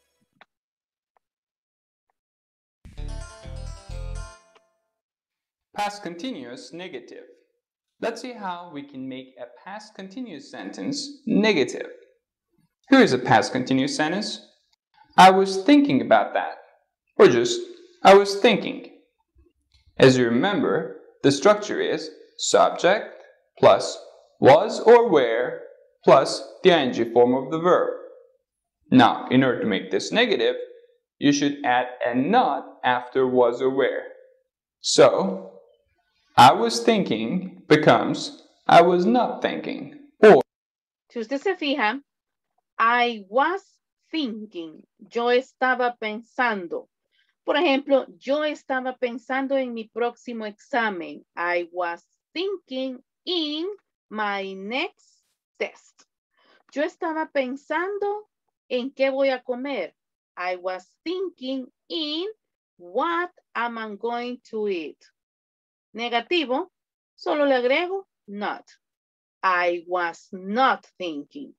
Past continuous negative. Let's see how we can make a past continuous sentence negative. Here is a past continuous sentence. I was thinking about that. Or just, I was thinking. As you remember, the structure is subject plus was or were plus the ing form of the verb. Now, in order to make this negative, you should add a not after was or were. So, I was thinking becomes I was not thinking. Or, si usted se fija, I was thinking. Yo estaba pensando. Por ejemplo, yo estaba pensando en mi próximo examen. I was thinking in my next test. Yo estaba pensando en qué voy a comer. I was thinking in what am I going to eat. Negativo, solo le agrego not. I was not thinking.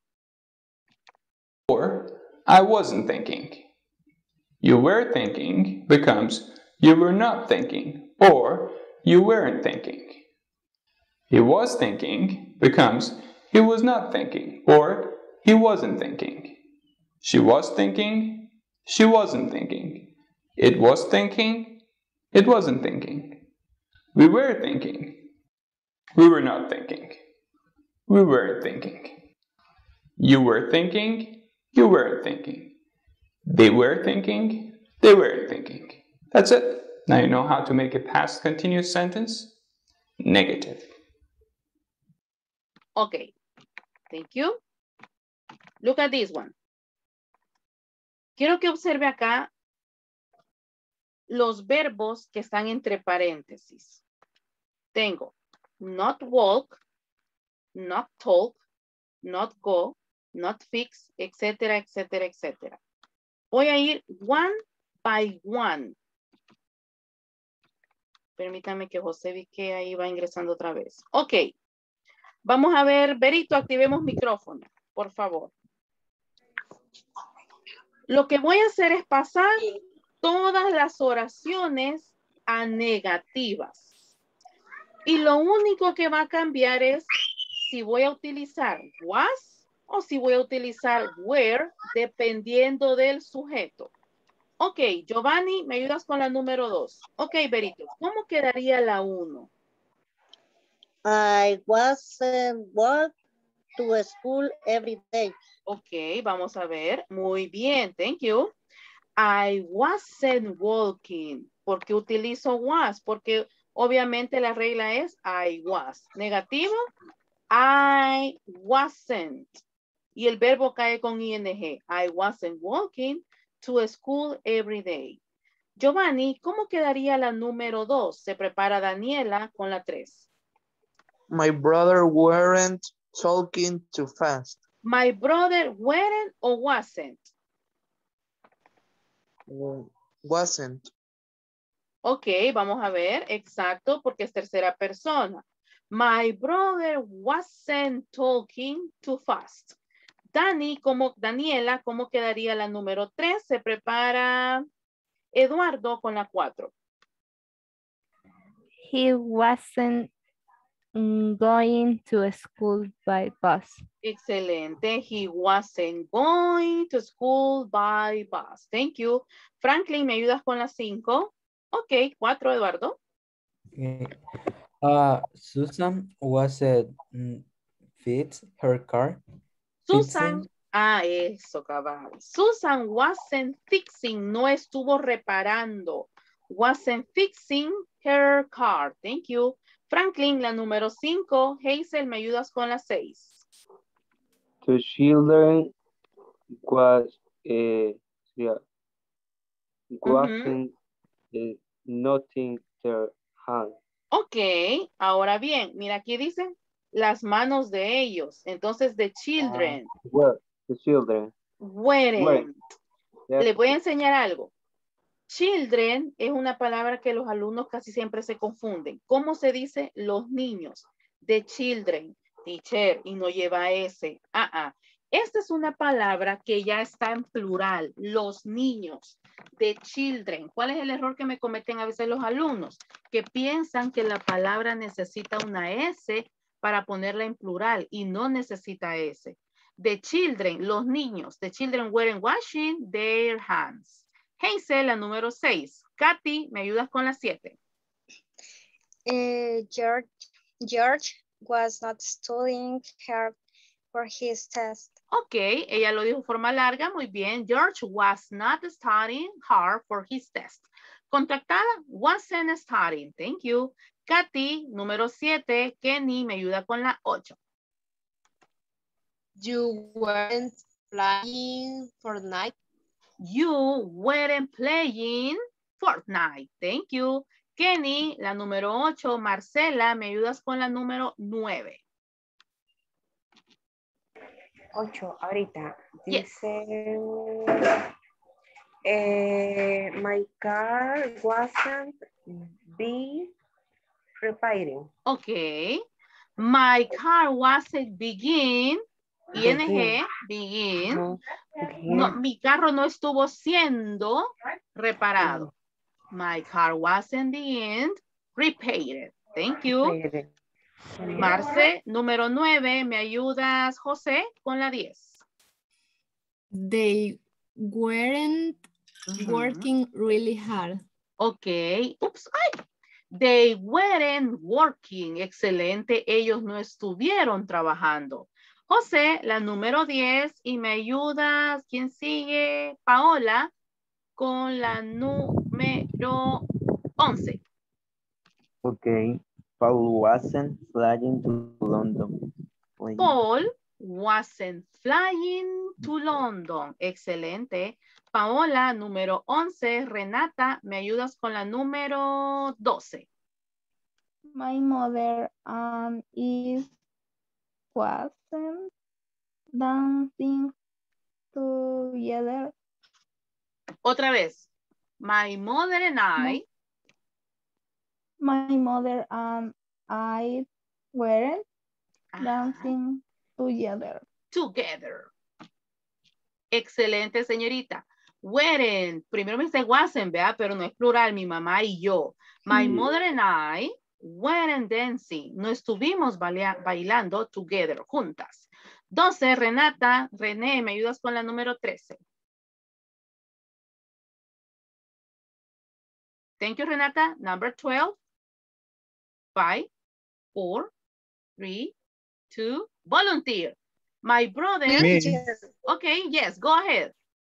Or, I wasn't thinking. You were thinking becomes you were not thinking or you weren't thinking. He was thinking becomes he was not thinking or he wasn't thinking. She was thinking, she wasn't thinking. It was thinking, it wasn't thinking. We were thinking, we were not thinking. We weren't thinking. You were thinking, you weren't thinking. They were thinking, they weren't thinking. That's it. Now you know how to make a past continuous sentence negative. Okay, thank you. Look at this one. Quiero que observe acá los verbos que están entre paréntesis. Tengo not walk, not talk, not go, not fix, etcétera, etcétera, etcétera. Voy a ir one by one. Permítame que José Vique ahí va ingresando otra vez. Ok. Vamos a ver, Berito, activemos micrófono, por favor. Lo que voy a hacer es pasar todas las oraciones a negativas. Y lo único que va a cambiar es si voy a utilizar was o si voy a utilizar were, dependiendo del sujeto. Ok, Giovanni, ¿me ayudas con la número 2? Ok, Berito, ¿cómo quedaría la 1? I wasn't walk to school every day. Ok, vamos a ver. Muy bien, thank you. I wasn't walking. ¿Por qué utilizo was? Porque obviamente la regla es I was. Negativo, I wasn't. Y el verbo cae con ing. I wasn't walking to school every day. Giovanni, ¿cómo quedaría la número 2? Se prepara Daniela con la 3. My brother weren't talking too fast. My brother weren't o wasn't? Wasn't. Ok, vamos a ver. Exacto, porque es tercera persona. My brother wasn't talking too fast. Daniela, ¿cómo quedaría la número 3? Se prepara Eduardo con la 4. He wasn't going to school by bus. Excelente. He wasn't going to school by bus. Thank you. Franklin, ¿me ayudas con la 5? Ok, 4, Eduardo. Susan wasn't fix her car. Susan, eso, cabal. Susan wasn't fixing, no estuvo reparando. Wasn't fixing her car. Thank you. Franklin, la número 5. Hazel, ¿me ayudas con la 6? The children wasn't nothing their hand. Ok, ahora bien, mira aquí dice las manos de ellos. Entonces, the children. The children. Weren't. Les voy a enseñar algo. Children es una palabra que los alumnos casi siempre se confunden. ¿Cómo se dice los niños? The children, teacher, y no lleva S. Esta es una palabra que ya está en plural, los niños, the children. ¿Cuál es el error que me cometen a veces los alumnos? Que piensan que la palabra necesita una S para ponerla en plural y no necesita S. The children, los niños, the children weren't washing their hands. Hazel, la número 6. Katy, ¿me ayudas con la 7? George was not studying hard for his test. Ok, ella lo dijo de forma larga, muy bien. George was not studying hard for his test. Contractada, wasn't studying. Thank you. Katy, número 7. Kenny, me ayuda con la 8. You weren't playing Fortnite. You weren't playing Fortnite. Thank you. Kenny, la número 8. Marcela, ¿me ayudas con la número 9? 8, ahorita. Yes. Dice, my car wasn't be repairing. Okay. My car wasn't begin. ING, begin. No, mi carro no estuvo siendo reparado. My car wasn't being repaired. Thank you. Marce, número 9. ¿Me ayudas, José, con la 10? They weren't working really hard. Ok. Oops. Ay. They weren't working. Excelente. Ellos no estuvieron trabajando. José, la número 10. Y me ayudas, ¿quién sigue? Paola, con la número 11. Ok. Paul wasn't flying to London. Paul wasn't flying to London. Excelente. Paola, número 11. Renata, ¿me ayudas con la número 12? My mother wasn't dancing together. Otra vez. My mother and I. My mother and I weren't dancing together. Together. Excelente, señorita. Weren't. Primero me dice wasn't, ¿verdad? Pero no es plural, mi mamá y yo. My mother and I weren't dancing. No estuvimos bailando together, juntas. 12, Renata. René, ¿me ayudas con la número 13? Thank you, Renata. Number 12. 5, 4, 3, 2, volunteer. My brothers. Okay, yes, go ahead.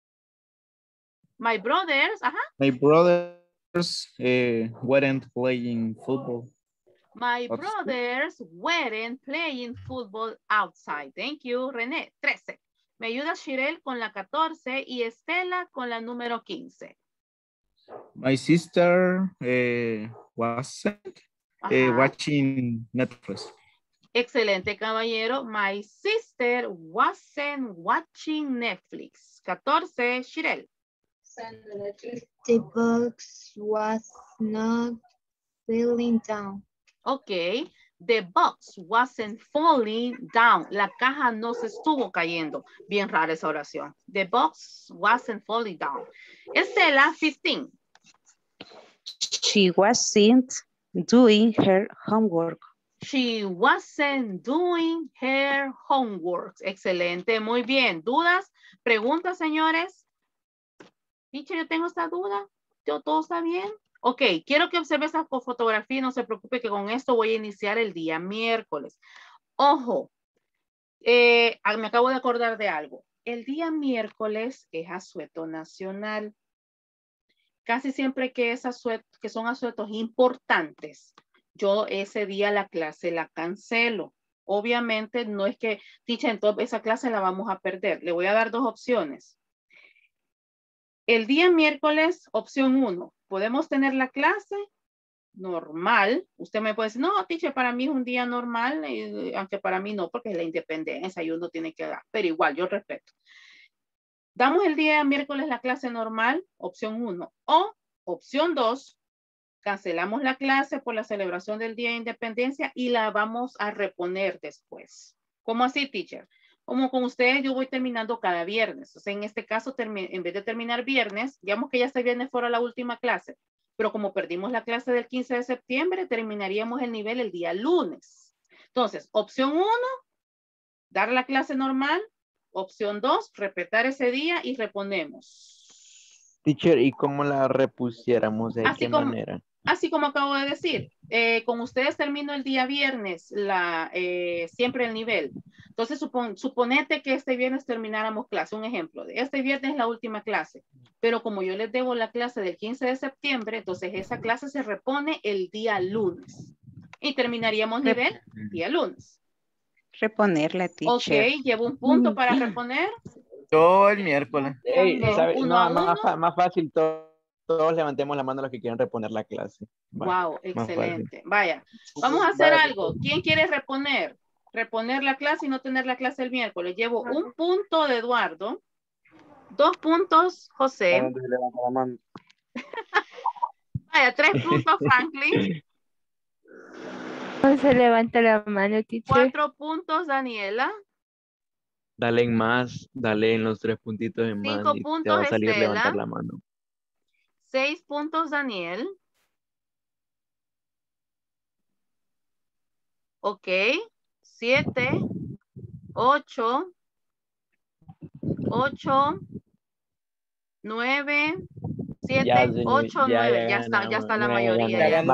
My brothers, My brothers weren't playing football. My brothers weren't playing football outside. Thank you, René. 13. Me ayuda Shirel con la 14 y Estela con la número 15. My sister wasn't watching Netflix. Excelente, caballero. My sister wasn't watching Netflix. 14, Shirel. The box was not falling down. Ok. The box wasn't falling down. La caja no se estuvo cayendo. Bien rara esa oración. The box wasn't falling down. Estela, 15. She wasn't doing her homework. She wasn't doing her homework. Excelente, muy bien. ¿Dudas? ¿Preguntas, señores? Teacher, yo tengo esta duda. ¿Todo está bien? Ok, quiero que observe esa fotografía y no se preocupe que con esto voy a iniciar el día miércoles. Ojo, me acabo de acordar de algo. El día miércoles es asueto nacional. Casi siempre que son asuetos importantes, yo ese día la clase la cancelo. Obviamente no es que, teacher, entonces esa clase la vamos a perder. Le voy a dar dos opciones. El día miércoles, opción 1, podemos tener la clase normal. Usted me puede decir, no, teacher, para mí es un día normal, aunque para mí no, porque es la independencia y uno tiene que dar, pero igual, yo respeto. Damos el día miércoles la clase normal, opción 1, o opción 2, cancelamos la clase por la celebración del Día de Independencia y la vamos a reponer después. ¿Cómo así, teacher? Como con ustedes yo voy terminando cada viernes. O sea, en este caso, en vez de terminar viernes, digamos que ya este viernes fuera la última clase, pero como perdimos la clase del 15 de septiembre, terminaríamos el nivel el día lunes. Entonces, opción 1, dar la clase normal. Opción 2, respetar ese día y reponemos. Teacher, ¿y cómo la repusiéramos? ¿De qué manera? Así como acabo de decir, con ustedes termino el día viernes, siempre el nivel. Entonces, suponete que este viernes termináramos clase. Un ejemplo, de este viernes es la última clase, pero como yo les debo la clase del 15 de septiembre, entonces esa clase se repone el día lunes. Y terminaríamos nivel día lunes. Reponerla, teacher. Ok, llevo un punto para reponer. Yo el miércoles. Más fácil, todos levantemos la mano los que quieran reponer la clase. Wow, excelente. Vaya, vamos a hacer algo. ¿Quién quiere reponer? Reponer la clase y no tener la clase el miércoles. Llevo un punto de Eduardo. 2 puntos, José. Vaya, 3 puntos, Franklin. No se levanta la mano, teacher. 4 puntos, Daniela. Dale en más, dale en los 3 puntitos en más. 5 y puntos, te va a salir Estela. levantar la mano. 6 puntos, Daniel. Ok. 7, 8, 9, 7, 8, 9. Ya está la mayoría. Ya.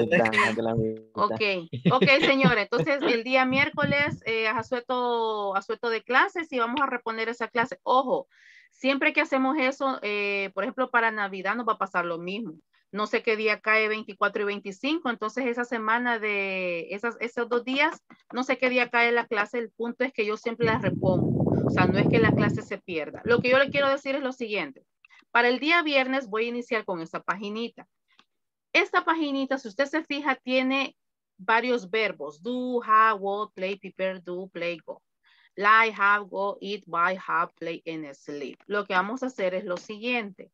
Ok, señores. Entonces, el día miércoles asueto de clases y vamos a reponer esa clase. Ojo, siempre que hacemos eso, por ejemplo, para Navidad nos va a pasar lo mismo. No sé qué día cae 24 y 25, entonces esa semana de esos 2 días, no sé qué día cae la clase, el punto es que yo siempre la repongo, o sea, no es que la clase se pierda. Lo que yo le quiero decir es lo siguiente, para el día viernes voy a iniciar con esta paginita. Esta paginita, si usted se fija, tiene varios verbos, do, have, walk, play, prepare, do, play, go. Lie, have, go, eat, buy, have, play, and sleep. Lo que vamos a hacer es lo siguiente.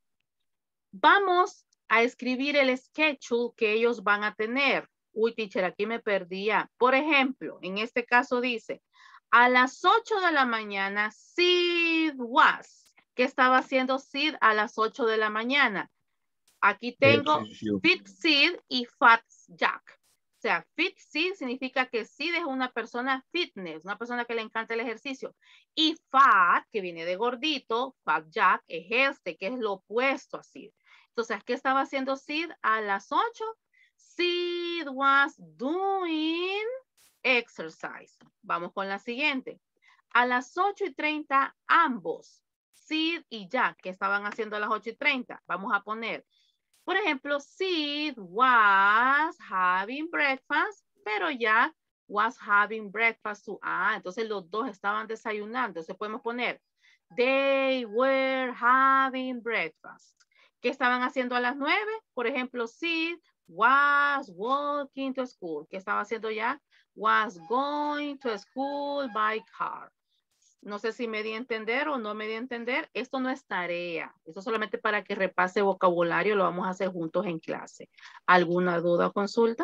Vamos a escribir el schedule que ellos van a tener. Uy, teacher, aquí me perdía. Por ejemplo, en este caso dice, a las 8 de la mañana, Sid was. ¿Qué estaba haciendo Sid a las 8 de la mañana? Aquí tengo Fit Sid y Fat Jack. O sea, Fit Sid significa que Sid es una persona fitness, una persona que le encanta el ejercicio. Y Fat, que viene de gordito, Fat Jack es que es lo opuesto a Sid. Entonces, ¿qué estaba haciendo Sid a las 8? Sid was doing exercise. Vamos con la siguiente. A las 8:30, ambos, Sid y Jack, ¿qué estaban haciendo a las 8:30? Vamos a poner, por ejemplo, Sid was having breakfast, pero Jack was having breakfast too. Entonces los dos estaban desayunando. Entonces podemos poner, they were having breakfast. ¿Qué estaban haciendo a las 9? Por ejemplo, Sid was walking to school. ¿Qué estaba haciendo ya? Was going to school by car. No sé si me di a entender o no me di a entender. Esto no es tarea. Esto es solamente para que repase vocabulario. Lo vamos a hacer juntos en clase. ¿Alguna duda o consulta?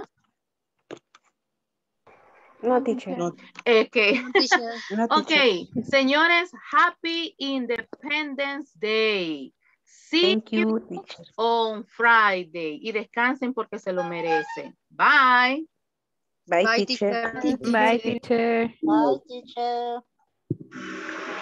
No, teacher. Okay. Ok, señores, Happy Independence Day. See you on Friday. Y descansen porque se lo merecen. Bye. Bye, teacher. Bye, teacher. Bye, teacher.